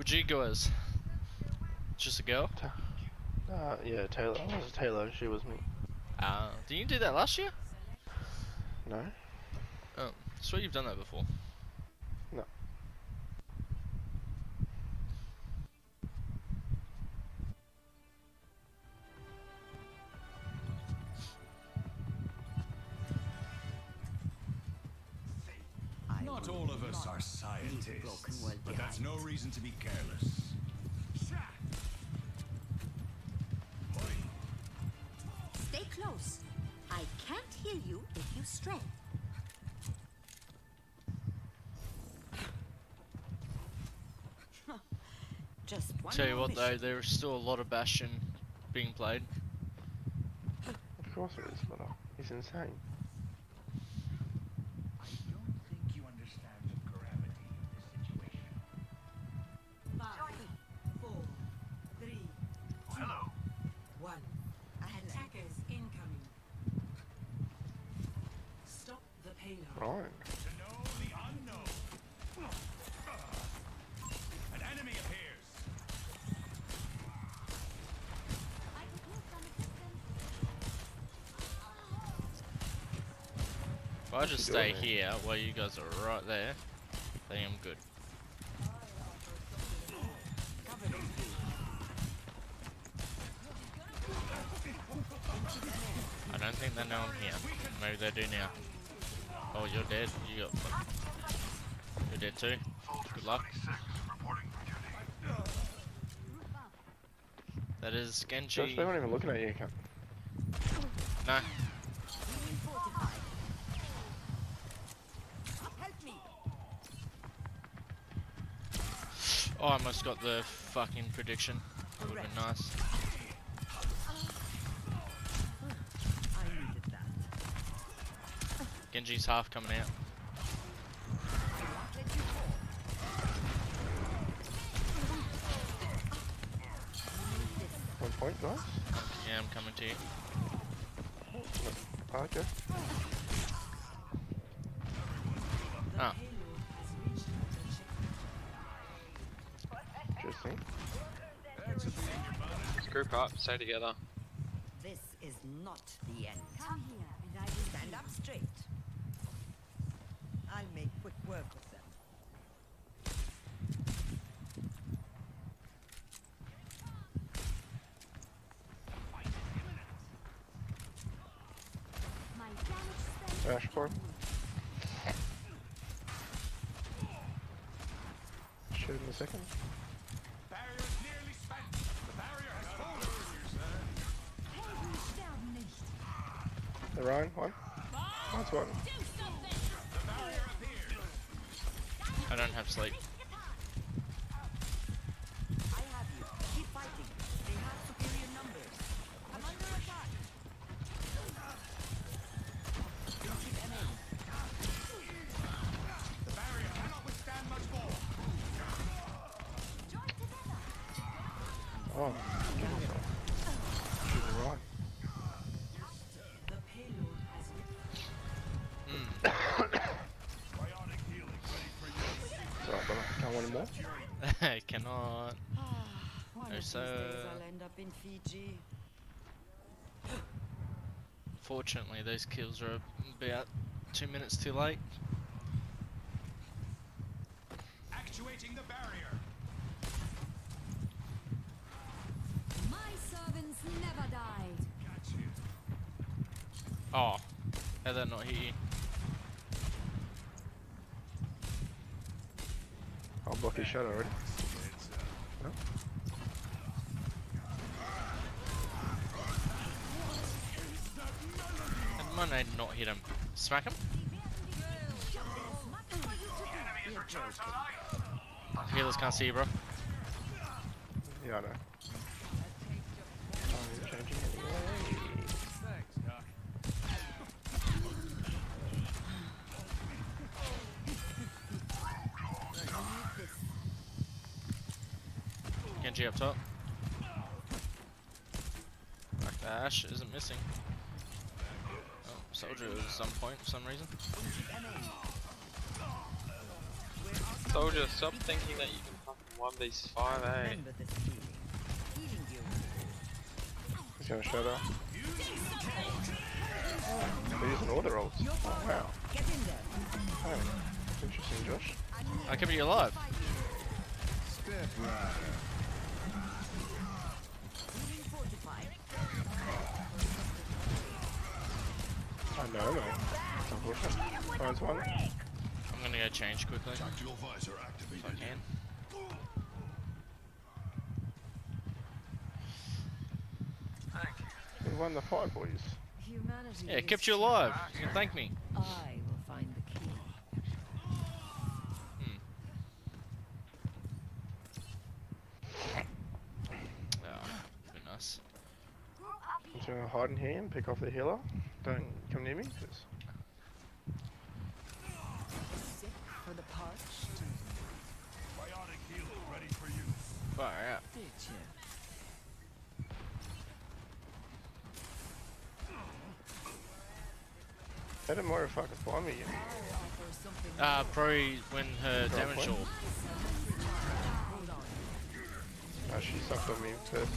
Who'd you go as? Just a girl? Yeah, Taylor. I was Taylor, she was me. Did you do that last year? No? Oh, I swear you've done that before. No. Not all of us are scientists, but that's no reason to be careless. Stay close. I can't heal you if you stray. Just one Tell you more what though, there's still a lot of Bastion being played. Of course it is, but he's insane. I don't think you understand the gravity of this situation. 5, 4, 3, 2, 1. Attackers incoming. Stop the payload. Right. To know the unknown. An enemy appears. If I just stay here while you guys are right there, I think I'm good. I don't think they know I'm here. Maybe they do now. Oh, you're dead. You're dead too. Good luck. That is Genji. Josh, they're not even looking at you, cunt. No. Oh, I almost got the fucking prediction. That would have been nice. Genji's half coming out. One point, nice. Yeah, I'm coming to you. Okay. Ah. Interesting. Let's group up, stay together. This is not the end. Come here and I will stand up straight. I'll make quick work of them. Dashboard. Shoot in a second. Barrier is nearly spent. The barrier has fallen. The Ryan, one. That's one. The barrier appears. I don't have sleep. I have you. Keep fighting. They have superior numbers. I'm under attack. Keep them in. The barrier cannot withstand much more. Join together. Oh. Shoot the Ryan. The payload has Bionic healing ready for you. Sorry, brother. Can't want any more? I cannot. One No, of these sir. days I'll end up in Fiji. Fortunately, those kills are about 2 minutes too late. Actuating the barrier. My servants never died. Got you. Oh, how'd that not hit you? I'll block his shot already. No? Had my nade not hit him? Smack him? Healers can't see you, bro. Yeah, I know. Oh, you're changing anyway. Thanks, Doc. Genji up top. Like the Ash isn't missing. Oh, Soldier at some point for some reason. Soldier, stop thinking that you can fucking 1v5, eh? Remember this feeling. Healing you. He's gonna shadow. They're using all their ults. Oh wow. Get in there. Oh, interesting, Josh. I kept you alive. Step right. Healing fortified. I know, mate. It's unfortunate. Finds one. I'm gonna go change quickly if Tactical visor I activated. can. We won the fight, boys. Humanity Yeah, it is kept you alive. You can thank me. I will find the key. Oh, be nice. I'm just gonna hide in here and pick off the healer. Don't come near me, cause Sick for the parched. Biotic healer ready for use. Far out. Did you? that motherfucker find me. Probably when her Drop damage one. all. Hold on. Oh, she sucked on me first.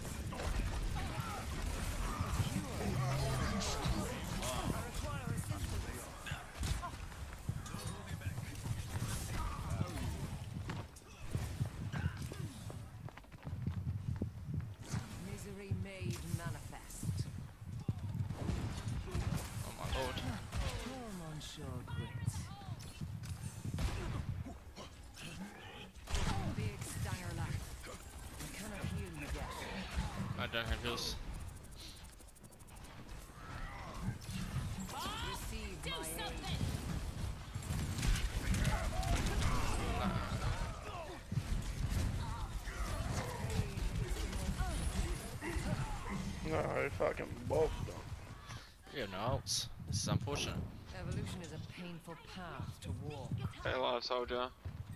Misery made manifest. Oh my lord. Come on, sure grit. Big stanger lap. I cannot heal you yet. I don't have heals. Receive my aid. No, fucking both of them. You have no ults. This is unfortunate. Evolution is a painful path to walk. Stay alive, soldier.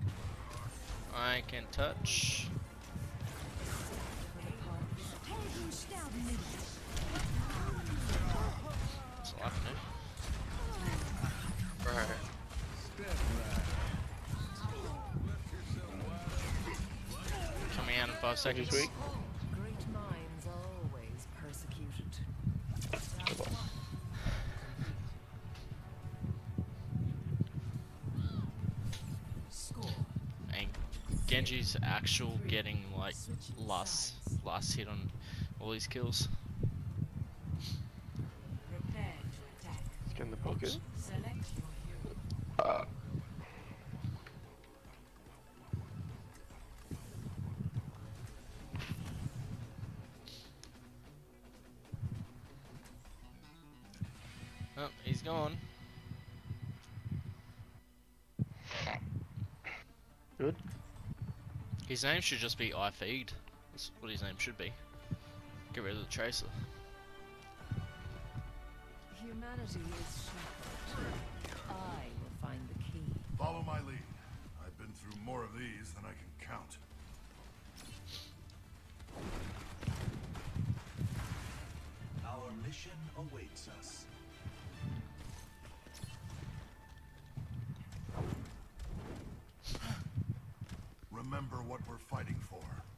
I can touch. That's all I can do. Bro. Coming out in 5 seconds. This week. Great minds are always persecuted. Score. And Genji's actual getting like last hit on all these kills. Prepare to attack. Let's get in the pocket. Select your hero. Oh, he's gone. Good. His name should just be I Feed. That's what his name should be. Get rid of the tracer. Humanity is shackled. I will find the key. Follow my lead. I've been through more of these than I can count. Our mission awaits us. Remember what we're fighting for.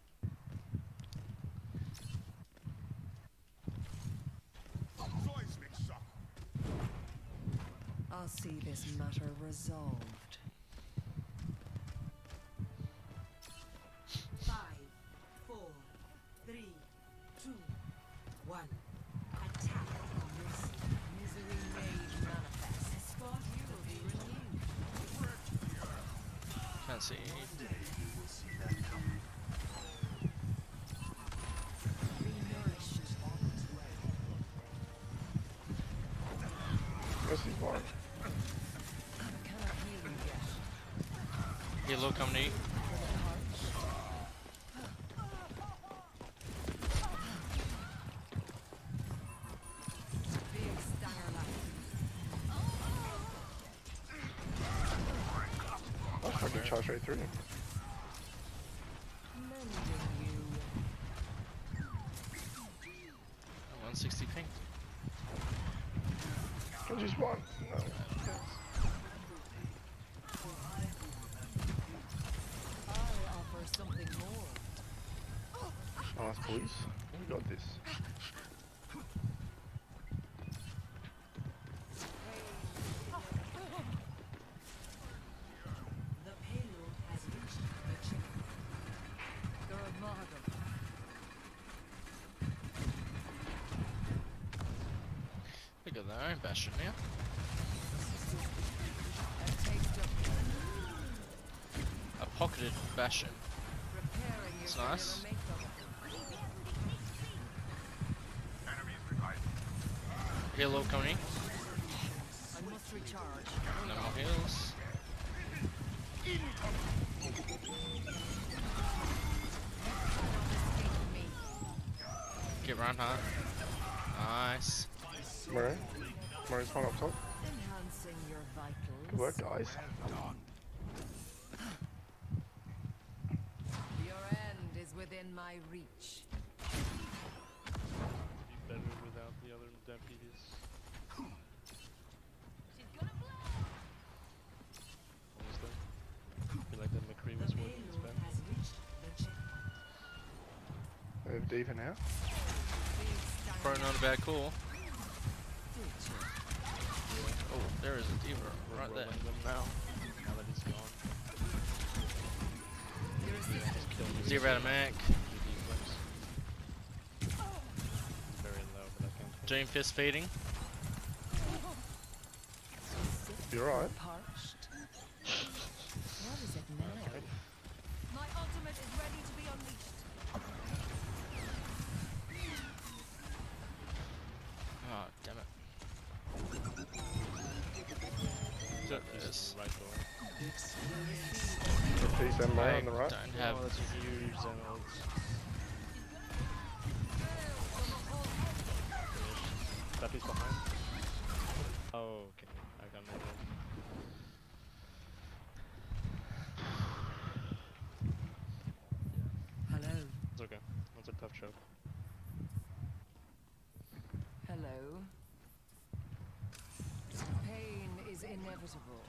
Seismic shock. I'll see this matter resolved. 5, 4, 3, 2, 1. Attack on this. Misery made manifest. Escort you will be renewed. Can't see. One day you will see that coming. Renourished. Where's his bar? Cannot heal you yet. Get low coming to you. Big stanger lap. I fucking charged right through him. Mending you. 160 ping. Can you spawn? No. I offer something Nice boys. We got this. The payload has reached the checkpoint. They got their own bastion now. A pocketed bastion. It's nice. Halo coming. I must recharge. No more heals. Get Reinhardt. Nice. Murray. Murray's one up top. Enhancing your vitals. Good work, guys. Your end is within my reach. Be better without the other deputies. Honestly. I feel like the McCree was The working its payload best. has reached the checkpoint. Move deeper now. Probably not a bad call. Oh, there is a diva We're right there. rolling them now. Now that he's gone. Zero out of Mac. Very low, but I can't. Dream fist feeding. You're right. Parched. What is it now? My ultimate is ready to be unleashed. Oh, damn it. This right door. Piece and Murray I on the right. don't have. Oh, that's a huge emeralds. That piece behind. Oh, okay. I got an emerald. Hello. It's okay. That's a tough choke. Hello. Pain is inevitable.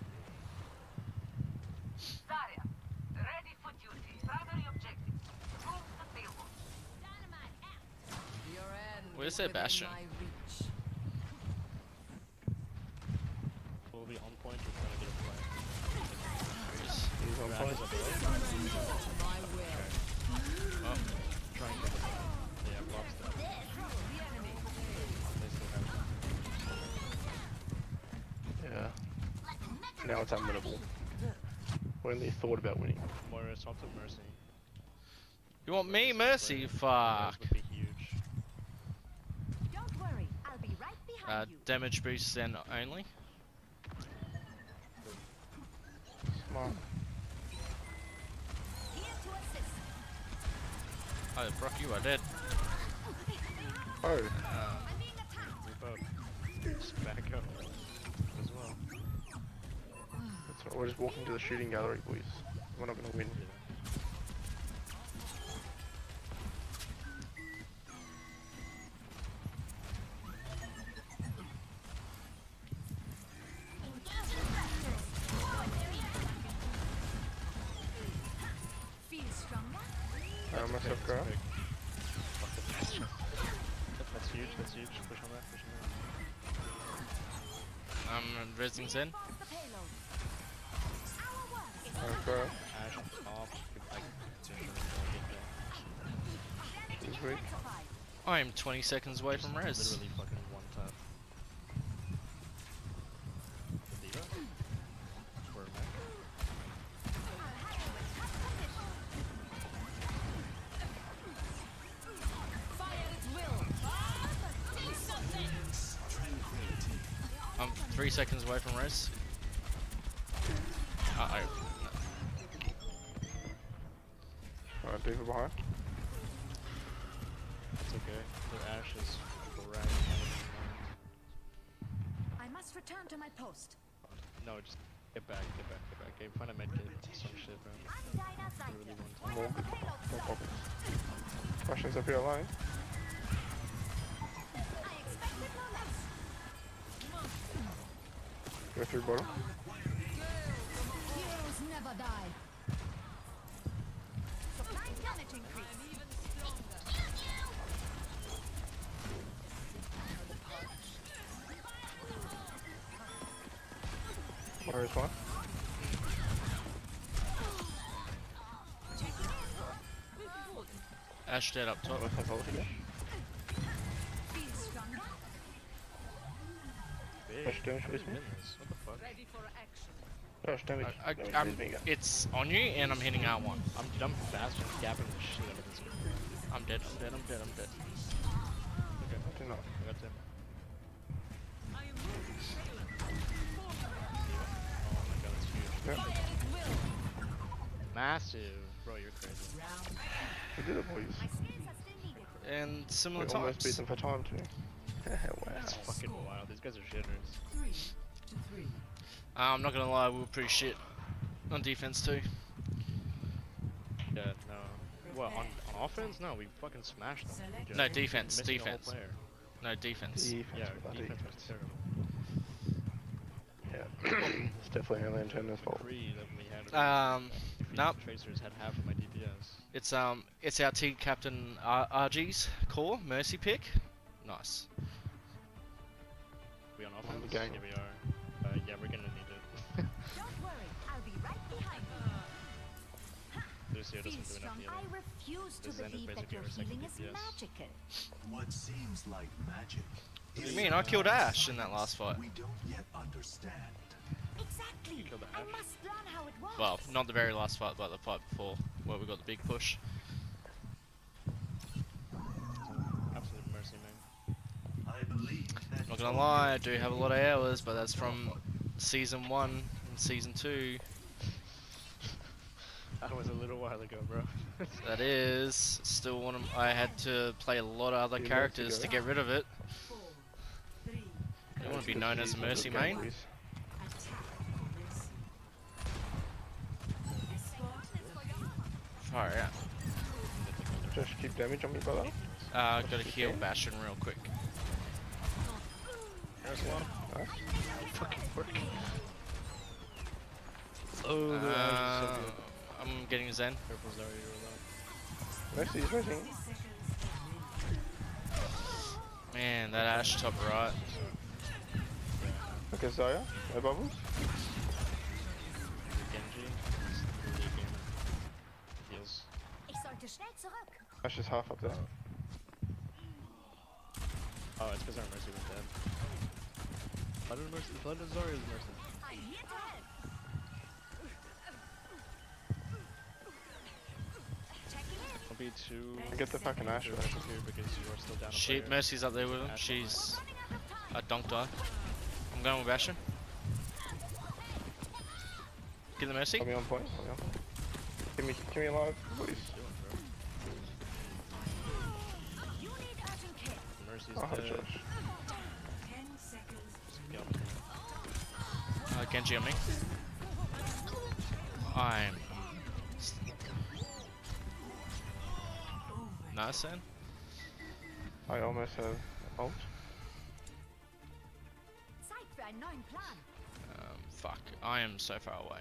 Zarya, ready for duty. Primary objective. Prove the payload. Your end Where's is that within bastion? my reach. Will be on point or trying to get a flag? He's on Rack point. is up below. My will. Oh, Trying to get the flag. Yeah, blocks that. They still have it. Yeah. Now it's unwinnable. We only thought about winning. Moira, swap to Mercy. you want me, Mercy? Fuck. That would be huge. Don't worry, I'll be right behind you. Damage boost then only. Smart. Here to assist. Oh, Brock, you are dead. Oh, I'm being attacked. Reap up. Just back up as well. that's right. We're just walking to the shooting gallery, boys. We're not going to win. Feel stronger? Myself go. That's huge, that's huge. Push on that, push on that. I'm resing Zen. Force the payload. Our work is Okay. Ash on top. Like, He's weak. identified. I am 20 seconds away from res. literally fucking one tap. The diva? We're back. Fire at will. Do something. I'm 3 seconds away from res. Uh-oh. Alright, deeper behind. It's okay. The Ash is correct. I must return to my post. No, just get back, get back, get back. Okay, find a medkit, some shit, bro. I'm dying outside Literally here. one Why time. does the payload No stop? pockets. Bastion's up here alone. I expected no less. Go through bottom. Heroes never die. Supply damage increase. Where is one? Ash dead up top. What's that ult again? Dash damage with me. What the fuck? Dash damage. I'm, it's on you, and I'm hitting R1. I'm fast and gapping the shit out of this guy. I'm dead. I'm dead. I'm dead. I'm dead. Okay, Do not. I got him. Oh my god, that's huge. Yep. Massive. Bro, you're crazy. We did it, boys. And We similar almost beat times. them for time too. Wow. That's fucking wild. These guys are shitters. 3-3. I'm not gonna lie, we were pretty shit on defense too. Yeah, no. What, on offense? No, we fucking smashed them. Select No, your defense. Missing a whole Defense. player. No defense. Defense, Yeah, bloody defense was terrible. Yeah. It's definitely only Antenna's fault. Agree that we had Nope. Tracers had half of my DPS. It's our team captain RG's core mercy pick. Nice. We on On offense? the gang. Yeah, we are. Yeah, we're gonna need it. Don't worry, I'll be right behind you. Lucio Feel doesn't do enough strong. healing. I refuse to This Zen is believe that basically your our second healing is DPS. magical. What seems like magic. What do you mean? I killed Ash in that last fight. We don't yet understand. Exactly. killed the I Ash? must learn how it works. Well, not the very last fight, but the fight before, where we got the big push. Absolute mercy, man. I believe that Not gonna lie, I do have a lot of hours, but that's from season 1 and season 2. That was a little while ago, bro. That is still one of I had to play a lot of other Few characters months to ago. get rid of it. 4, 3. I don't want to be known as a mercy main. Attack. Mercy. Escort. Far out. Just keep damage on me, brother. Gotta heal Bastion real quick. There's one. Nice. Fucking work. Oh, the Ash is so good. I'm getting Zen. Careful, Zarya, you're alone. Mercy is missing. Man, that Ash top right. Okay, Zaya. No bubbles. Genji. Really gamer. Heals. Ich sollte schnell zurück. Ash is half up there. Oh, it's because our mercy was dead. Blood of mercy. Blood of Zarya's mercy. I'm here to help. Checking in. Don't be too. Get the fucking Ash. aggressive here because you are still down a Shit, player. Mercy's up there with him. She's a donk die. I'm going with Bastion. Get the Mercy. Put me on point. Put me on point. Give me alive, please. Doing, bro. You need urgent care. Mercy's Oh, dead. Josh. 10 seconds. Get on. Genji on me. I'm nice then. I almost have ult. Zeit für einen neuen Plan. Fuck. I am so far away.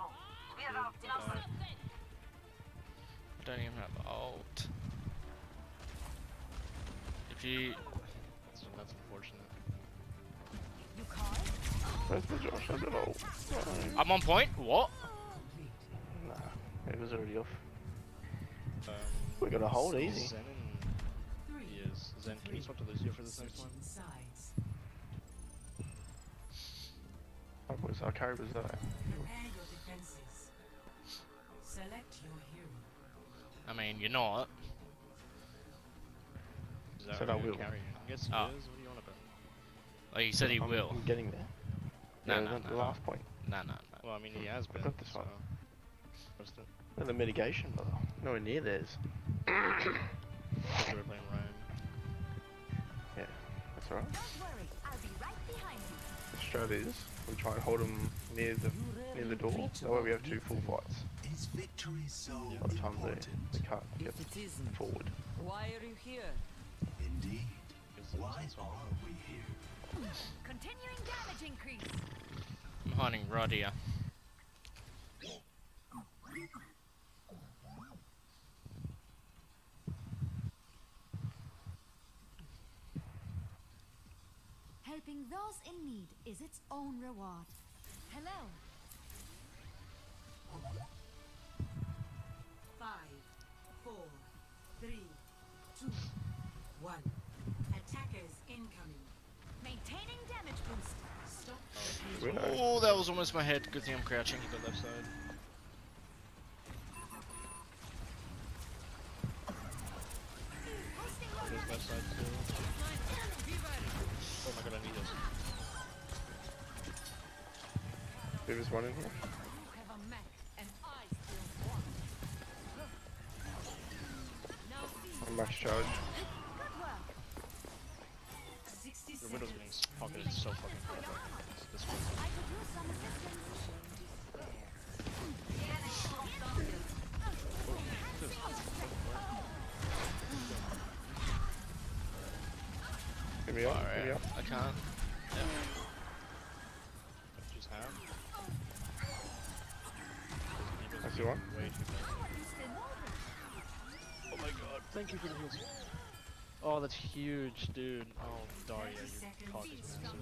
I don't even have ult. If you That's unfortunate. You call? Where's the Josh? I don't know. I'm on point. What? Nah, it was already off. Um, We got a hold easy. Zen and 3. he is. Zen, can you swap to Lucio for this next one? Switching sides. Our carry was there. Prepare your defenses. Select your hero. I mean, you're not. Zarya Said I will. carrying. Yes, he Oh. is. What do you want about? Like you said, he will. I'm getting there. No, Yeah, no, the no. last point. Nah, nah, nah. Well, I mean, he has been. got this so. one. Trust it. No, the mitigation, brother. Nowhere near theirs. Because we were playing Ryan. Yeah, that's alright. Don't worry, I'll be right behind you. The strat is we try and hold them near the door. That way we have 2 full fights. is victory so A lot of times important? they can't get If it isn't, forward. why are you here? Indeed. Because Why it's also- are we here? Continuing damage increase. I'm hiding right here. Helping those in need is its own reward. Hello. 5, 4, 3, 2, 1. Attackers incoming. Maintaining damage boost. Stop. Widow. Oh, that was almost my head. Good thing I'm crouching. The left side. There's left side too. Oh my god, I need this. There's one in here. You have a mech, and I still want. Now see. I'm max charge. Good work. 60 The seconds. widow's being pocketed so fucking hard. This one. I could use some assistance. Give me up, give me Alright, up. I can't. Yeah. Just have. I see one. Way too fast. Oh my god, thank you for the heals. Oh, that's huge, dude. Oh, Daria, your cock is massive.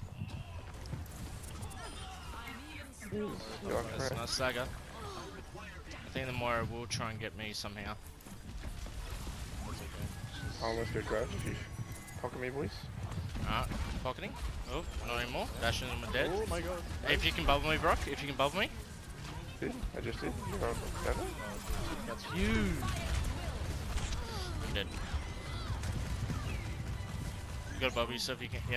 You are That's correct. not Saga. I think the Moira will try and get me somehow. That's okay. I almost got grabbed if you pocket me, boys. Alright, pocketing. Oh, not anymore. Dashing in my dead. Oh my god. Hey, if you can bubble me, Brock. If you can bubble me. Did? I just did. You're on seven? That's huge. I'm dead. You gotta bubble yourself, you can. Yeah.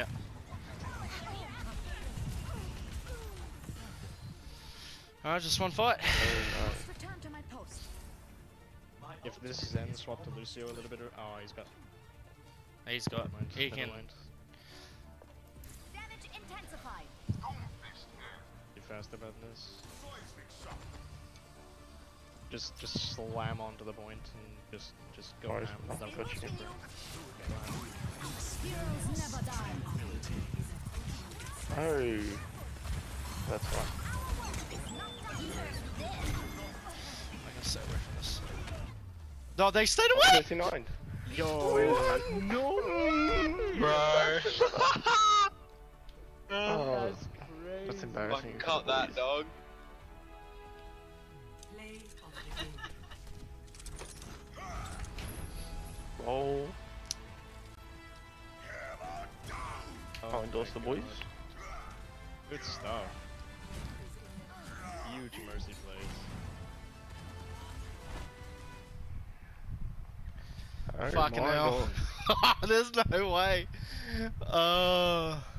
Alright, just one fight. Must return to my post. If this is end, swap to Lucio a little bit. Oh, he's got. He's got. Never mind, He never can. mind. Damage intensified. Be fast about this. Just slam onto the point and just go Oh, ham. just not touching it. Heroes never die. Oh. That's fine. I can stay away from this. No, they stayed away! 39. Yo, No! Bro. Oh, that's embarrassing. Fucking cut that, dog. Play of the game. Oh. Oh, I'll endorse the my boys. God. Good stuff. Huge mercy plays. Oh Fucking my hell. God. There's no way. Oh.